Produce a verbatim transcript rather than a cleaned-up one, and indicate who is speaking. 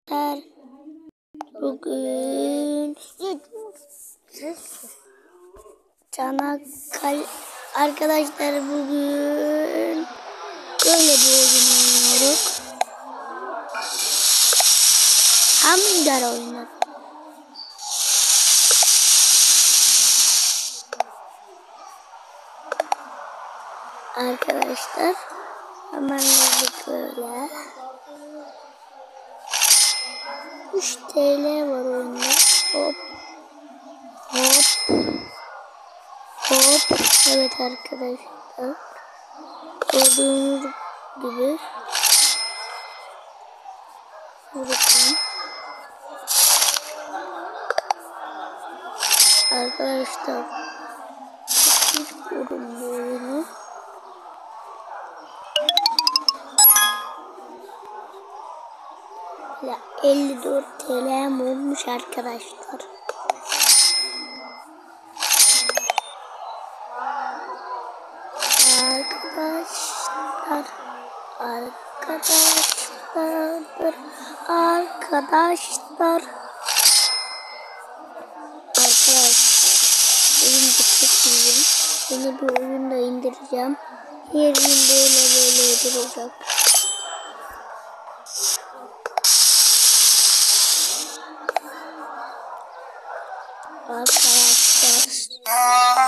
Speaker 1: Arkadaşlar bugün Çanakkale arkadaşlar bugün böyle bir oyun oynuyoruz. Hamdar oyunu. Arkadaşlar hemen böyle üç T L var oyunda. Hop hop hop. Evet arkadaşlar, gördüğünüz gibi bakın arkadaşlar, hiç görün bu oyunu. Ya elli dört T L'm olmuş arkadaşlar. Arkadaşlar, arkadaşlar, arkadaşlar, arkadaşlar, oyun çok iyiyim. Yeni bir oyun da indireceğim. Her gün böyle böyle duracak. Arkadaşlar,